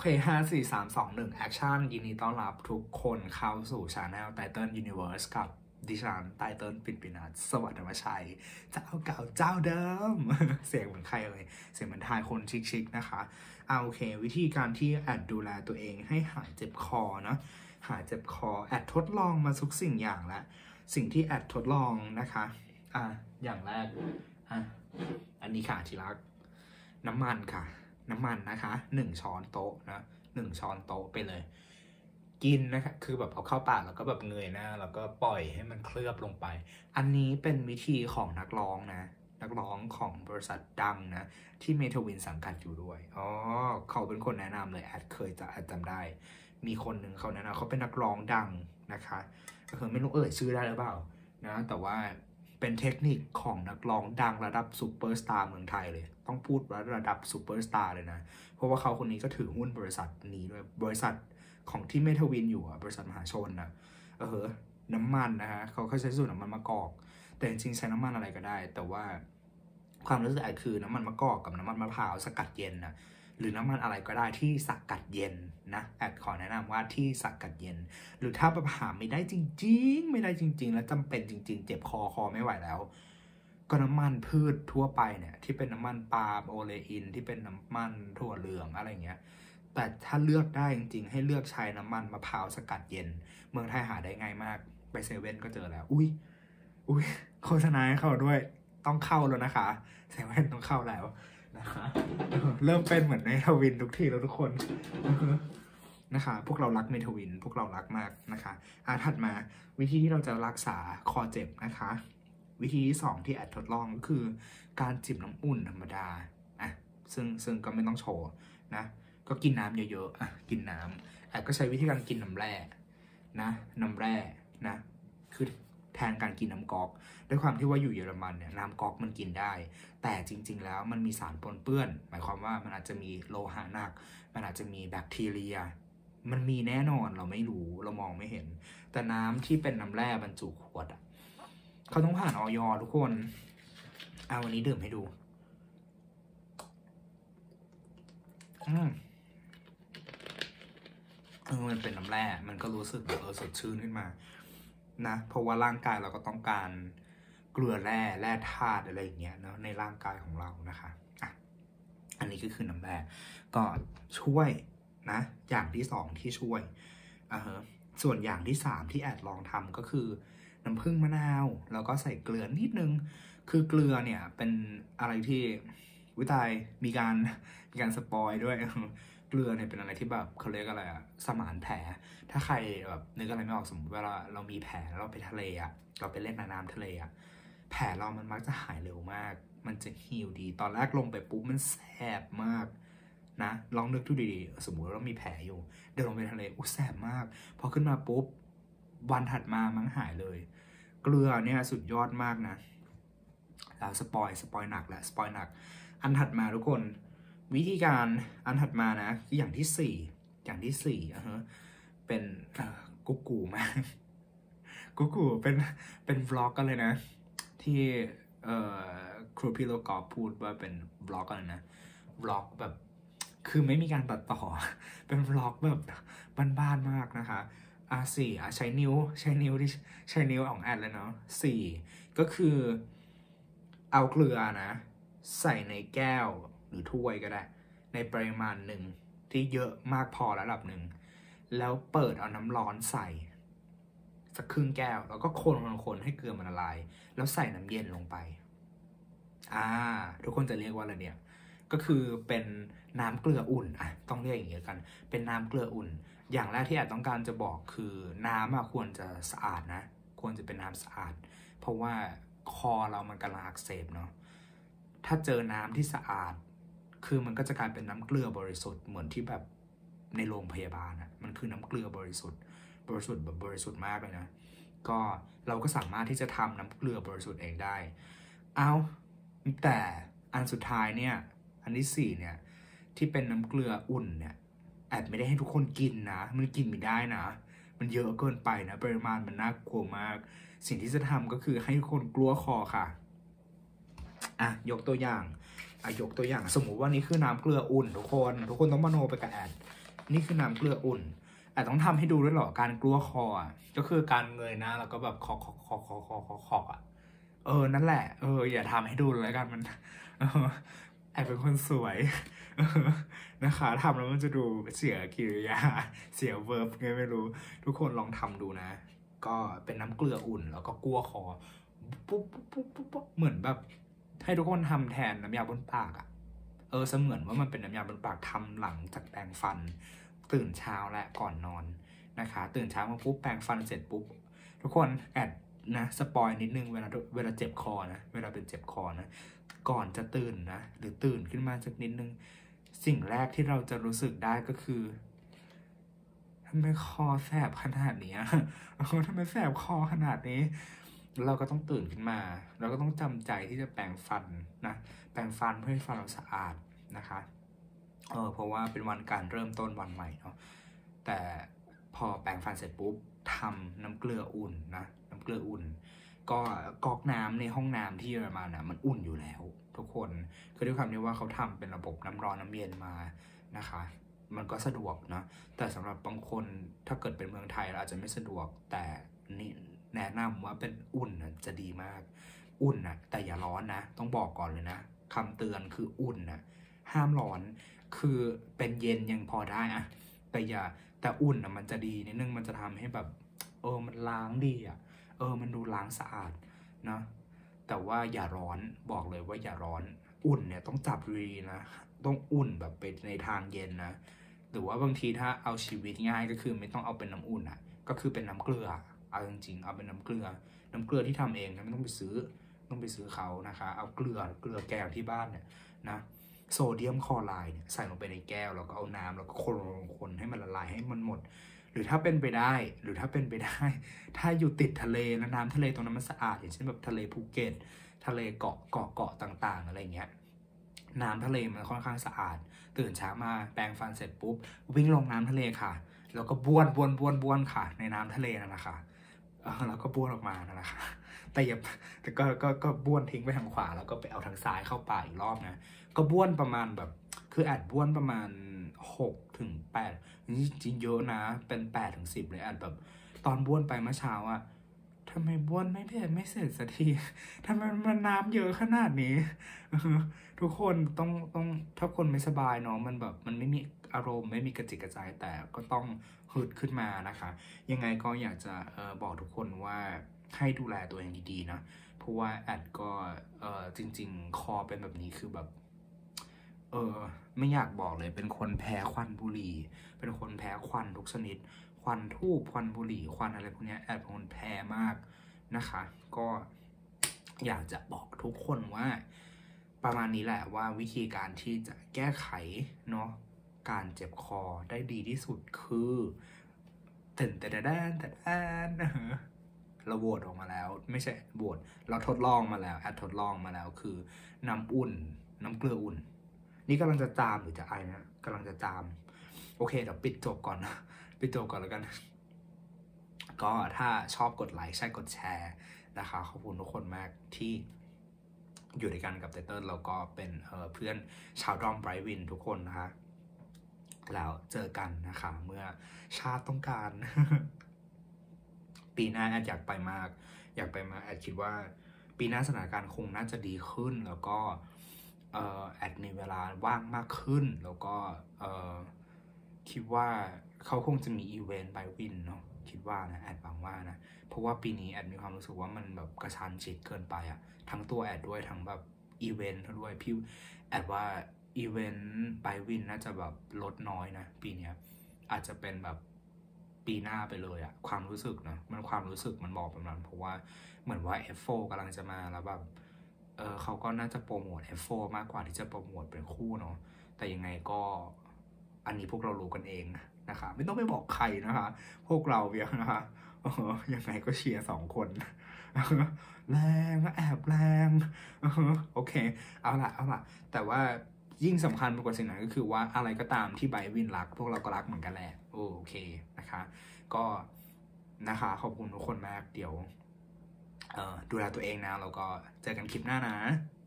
เค5 4 3 2 1แอคชั่นยินดีต้อนรับทุกคนเข้าสู่ Channel Title Universe กับดิฉันไตเติ้ลปิ่นปินัสสวัสดิ์ธรรมชัยเจ้าเก่าเจ้าเดิม เสียงเหมือนใครเลยเสียงเหมือนทายคนชิคๆนะคะโอเควิธีการที่แอดดูแลตัวเองให้หายเจ็บคอนะหายเจ็บคอแอดทดลองมาทุกสิ่งอย่างแล้วสิ่งที่แอดทดลองนะคะอย่างแรกอันนี้ค่ะที่รักน้ำมันค่ะน้ำมันนะคะ1 ช้อนโต๊ะนะ1 ช้อนโต๊ะไปเลยกินนะคะคือแบบเอาเข้าปากแล้วก็แบบเงยหน้าแล้วก็ปล่อยให้มันเคลือบลงไปอันนี้เป็นวิธีของนักร้องนะนักร้องของบริษัทดังนะที่เมทวินสังกัดอยู่ด้วยเขาเป็นคนแนะนำเลยแอดเคยแอดจำได้มีคนหนึ่งเขาแนะนำเขาเป็นนักร้องดังนะคะไม่รู้ชื่อได้หรือเปล่านะแต่ว่าเป็นเทคนิคของนักร้องดังระดับซูเปอร์สตาร์เมืองไทยเลยต้องพูดระดับซูเปอร์สตาร์เลยนะเพราะว่าเขาคนนี้ก็ถือหุ้นบริษัทนี้ด้วยบริษัทของที่เมทวินอยู่บริษัทมหาชนนะน้ำมันนะฮะเขาใช้สูตรน้ำมันมะกอกแต่จริงๆใช้น้ำมันอะไรก็ได้แต่ว่าความรู้สึกคือน้ำมันมะกอกกับน้ำมันมะพร้าวสกัดเย็นนะหรือน้ำมันอะไรก็ได้ที่สกัดเย็นนะแอดขอแนะนำว่าที่สกัดเย็นหรือถ้าแบบหาไม่ได้จริงๆแล้วจำเป็นจริงๆเจ็บคอไม่ไหวแล้วก็น้ำมันพืชทั่วไปเนี่ยที่เป็นน้ำมันปาล์มโอเลอินที่เป็นน้ำมันถั่วเหลืองอะไรเงี้ยแต่ถ้าเลือกได้จริงๆให้เลือกใช้น้ำมันมะพร้าวสกัดเย็นเมืองไทยหาได้ง่ายมากไปเซเว่นก็เจอแล้วอุ้ยโฆษณาให้เขาด้วยต้องเข้าแล้วนะคะเซเว่นต้องเข้าแล้วนะคะเริ่มเป็นเหมือนในทวินทุกทีแล้วทุกคนนะคะพวกเรารักเมทวินพวกเรารักมากนะคะถัดมาวิธีที่เราจะรักษาคอเจ็บนะคะวิธีที่2ที่แอดทดลองก็คือการจิบน้ำอุ่นธรรมดาซึ่งก็ไม่ต้องโชว์นะก็กินน้ำเยอะๆกินน้ำแอดก็ใช้วิธีการกินน้ำแร่นะน้ำแร่นะคือแทนการกินน้ำก๊อกด้วยความที่ว่าอยู่เยอรมันเนี่ยน้ำก๊อกมันกินได้แต่จริงๆแล้วมันมีสารปนเปื้อนหมายความว่ามันอาจจะมีโลหะหนักมันอาจจะมีแบคทีเรียมันมีแน่นอนเราไม่รู้เรามองไม่เห็นแต่น้ำที่เป็นน้ำแร่บรรจุขวดเขาต้องผ่านอย.ทุกคนวันนี้ดื่มให้ดูมันเป็นน้ำแร่มันก็รู้สึกแบบสดชื่นขึ้นมานะเพราะว่าร่างกายเราก็ต้องการเกลือแร่ธาตุอะไรอย่างเงี้ยเนาะในร่างกายของเรานะคะอันนี้ก็คือน้ำแร่ก็ช่วยนะอย่างที่2ที่ช่วยส่วนอย่างที่3ที่แอดลองทำก็คือน้ำผึ้งมะนาวแล้วก็ใส่เกลือนิดนึงคือเกลือเนี่ยเป็นอะไรที่วิจัยมีการสปอยด้วยเกลือเนี่ยเป็นอะไรที่แบบเขาเรียกอะไรสมานแผลถ้าใครแบบนึกอะไรไม่ออกสมมติเวลาเรามีแผลแล้วเราไปทะเลเราไปเล่นน้ำทะเลแผลเรามันมักจะหายเร็วมากมันจะฮีลดีตอนแรกลงไปปุ๊บมันแสบมากนะลองนึกดูดีๆสมมุติเรามีแผลอยู่เดินลงไปทะเลแสบมากพอขึ้นมาปุ๊บวันถัดมามันหายเลยเกลือเนี่ยสุดยอดมากนะแล้วสปอยหนักแหละสปอยหนักอันถัดมาทุกคนวิธีการอันถัดมานะอย่างที่4เป็นกุ๊กูมากกุ๊กูเป็นวล็อกกันเลยนะที่ครูพี่โลกอฟพูดว่าเป็นวล็อกกันนะวล็อกแบบคือไม่มีการตัดต่อเป็นวล็อกแบบบ้านๆมากนะคะ4ใช้นิ้วของแอดเลยเนาะ4ก็คือเอาเกลือนะใส่ในแก้วหรือถ้วยก็ได้ในปริมาณหนึ่งที่เยอะมากพอระดับหนึ่งแล้วเปิดเอาน้ำร้อนใส่สักครึ่งแก้วแล้วก็คนให้เกลือมันละลายแล้วใส่น้ำเย็นลงไปทุกคนจะเรียกว่าอะไรเนี่ยก็คือเป็นน้ำเกลืออุ่นต้องเรียกอย่างนี้กันเป็นน้ำเกลืออุ่นอย่างแรกที่อาจต้องการจะบอกคือน้ำควรจะสะอาดนะควรจะเป็นน้ำสะอาดเพราะว่าคอเรามันกำลังอักเสบเนาะถ้าเจอน้ำที่สะอาดคือมันก็จะกลายเป็นน้ำเกลือบริสุทธิ์เหมือนที่แบบในโรงพยาบาลมันคือน้ำเกลือบริสุทธิ์แบบบริสุทธิ์มากเลยนะก็เราก็สามารถที่จะทำน้ำเกลือบริสุทธิ์เองได้แต่อันสุดท้ายเนี่ยอันที่4เนี่ยที่เป็นน้ำเกลืออุ่นเนี่ยแอดไม่ได้ให้ทุกคนกินนะมันกินไม่ได้นะมันเยอะเกินไปนะปริมาณมันน่ากลัวมากสิ่งที่จะทำก็คือให้ทุกคนกลัวคอค่ะยกตัวอย่างสมมุติว่านี่คือน้ำเกลืออุ่นทุกคนต้องมโนไปกับแอดนี่คือน้ำเกลืออุ่นแต่ต้องทำให้ดูด้วยหรอการกลัวคออ่ะก็คือการเงยหน้าแล้วก็แบบคออ่ะนั่นแหละอย่าทำให้ดูเลยกันมันแอบเป็นคนสวยนะคะทำแล้วมันจะดูเสียกิริยาเสียเวิร์บไงไม่รู้ทุกคนลองทำดูนะก็เป็นน้ำเกลืออุ่นแล้วก็กลัวคอปุ๊บเหมือนแบบให้ทุกคนทำแทนน้ำยาบนปากอ่ะเสมือนว่ามันเป็นน้ำยาบนปากทำหลังจากแปรงฟันตื่นเช้าและก่อนนอนนะคะตื่นเช้ามาปุ๊บแปรงฟันเสร็จปุ๊บทุกคนแอดนะสปอยนิดนึงเวลาเจ็บคอนะเวลาเป็นเจ็บคอนะก่อนจะตื่นนะหรือตื่นขึ้นมาสักนิดนึงสิ่งแรกที่เราจะรู้สึกได้ก็คือทำไมคอแสบขนาดนี้ทำไมแสบคอขนาดนี้เราก็ต้องตื่นขึ้นมาเราก็ต้องจำใจที่จะแปรงฟันนะแปรงฟันเพื่อให้ฟันเราสะอาดนะคะเพราะว่าเป็นวันการเริ่มต้นวันใหม่เนาะแต่พอแปรงฟันเสร็จปุ๊บทำน้ำเกลืออุ่นนะน้ำเกลืออุ่นก็ก๊อกน้ำในห้องน้ำที่เยอรมันนะมันอุ่นอยู่แล้วทุกคนคือด้วยความที่ว่าเขาทำเป็นระบบน้ำร้อนน้ำเย็นมานะคะมันก็สะดวกนะแต่สำหรับบางคนถ้าเกิดเป็นเมืองไทยเราอาจจะไม่สะดวกแต่นี่แนะนำว่าเป็นอุ่นนะจะดีมากอุ่นนะแต่อย่าร้อนนะต้องบอกก่อนเลยนะคำเตือนคืออุ่นนะห้ามร้อนคือเป็นเย็นยังพอได้อะแต่อุ่นอ่ะมันจะดีนิดนึงมันจะทำให้แบบมันล้างดีอ่ะมันดูล้างสะอาดนะแต่ว่าอย่าร้อนบอกเลยว่าอย่าร้อนอุ่นเนี่ยต้องจับดีนะต้องอุ่นแบบไปในทางเย็นนะหรือว่าบางทีถ้าเอาชีวิตง่ายก็คือไม่ต้องเอาเป็นน้ำอุ่นอ่ะก็คือเป็นน้ำเกลือเอาจริงๆเอาเป็นน้ำเกลือที่ทำเองนะไม่ต้องไปซื้อเขานะคะเอาเกลือแก้วที่บ้านเนี่ยนะโซเดียมคลอไรด์เนี่ยใส่ลงไปในแก้วแล้วก็เอาน้ำแล้วก็คนให้มันละลายให้มันหมดหรือถ้าเป็นไปได้ถ้าอยู่ติดทะเลแล้วน้ำทะเลตรงนั้นมันสะอาดอย่างเช่นแบบทะเลภูเก็ตทะเลเกาะต่างๆอะไรเงี้ยน้ำทะเลมันค่อนข้างสะอาดตื่นเช้ามาแปรงฟันเสร็จปุ๊บวิ่งลงน้ำทะเลค่ะแล้วก็บ้วนค่ะในน้ำทะเลนั่นแหละค่ะแล้วก็บ้วนออกมานั่นแหละค่ะแต่ก็บ้วนทิ้งไปทางขวาแล้วก็ไปเอาทางซ้ายเข้าป่าอีกรอบนะก็บ้วนประมาณแบบคือแอดบ้วนประมาณ6 ถึง 8จริงเยอะนะเป็น8 ถึง 10เลยแอดแบบตอนบ้วนไปเมื่อเช้าอะทำไมบ้วนไม่เสร็จสักทีทำไมมันน้ำเยอะขนาดนี้ทุกคนต้องถ้าคนไม่สบายเนาะมันแบบมันไม่มีอารมณ์ไม่มีกระจิกกระใจแต่ก็ต้องฮึดขึ้นมานะคะยังไงก็อยากจะบอกทุกคนว่าให้ดูแลตัวเองดีๆนะเพราะว่าแอดก็จริงๆคอเป็นแบบนี้คือแบบไม่อยากบอกเลยเป็นคนแพ้ควันบุหรี่เป็นคนแพ้ควันทุกชนิดควันธูปควันบุหรี่ควันอะไรพวกนี้แอดเป็นคนแพ้มากนะคะก็อยากจะบอกทุกคนว่าประมาณนี้แหละว่าวิธีการที่จะแก้ไขเนาะการเจ็บคอได้ดีที่สุดคือเราโหวตออกมาแล้วไม่ใช่โหวตเราทดลองมาแล้วแอดทดลองมาแล้วคือน้ำอุ่นน้ำเกลืออุ่นนี่กำลังจะจามหรือจะไอนะกำลังจะจามโอเคเดี๋ยวปิดจบก่อนนะปิดจบก่อนแล้วกันก็ถ้าชอบกดไลค์ใช่กดแชร์นะคะขอบคุณทุกคนมากที่อยู่ด้วยกันกับไตเติ้ลแล้วก็เป็นเพื่อนชาวดอมไบรท์วินทุกคนนะคะแล้วเจอกันนะคะเมื่อชาติต้องการ ปีหน้าแอดอยากไปมากแอดคิดว่าปีหน้าสถานการณ์คงน่าจะดีขึ้นแล้วก็แอดมีเวลาว่างมากขึ้นแล้วก็คิดว่าเขาคงจะมีอีเวนต์ไบวินเนาะคิดว่านะแอดหวังว่านะเพราะว่าปีนี้แอดมีความรู้สึกว่ามันแบบกระชั้นชิดเกินไปอะทั้งตัวแอดด้วยทั้งแบบอีเวนต์ด้วยพี่แอดว่าอีเวนต์ไบวินน่าจะแบบลดน้อยนะปีนี้อาจจะเป็นแบบปีหน้าไปเลยอะความรู้สึกนะมันความรู้สึกมันบอกแบบนั้นเพราะว่าเหมือนว่า F4 กำลังจะมาแล้วแบบเขาก็น่าจะโปรโมท F4 มากกว่าที่จะโปรโมทเป็นคู่เนาะแต่ยังไงก็อันนี้พวกเรารู้กันเองนะคะไม่ต้องไปบอกใครนะคะพวกเราเพียงนะคะยังไงก็เชียร์2 คนแรงแอบแรงโอเคเอาล่ะแต่ว่ายิ่งสำคัญไปกว่าสิ่งนั้นก็คือว่าอะไรก็ตามที่ไบวินรักพวกเราก็รักเหมือนกันแหละโอเคนะคะก็นะคะขอบคุณทุกคนมากเดี๋ยวดูแลตัวเองนะแล้วก็เจอกันคลิปหน้านะ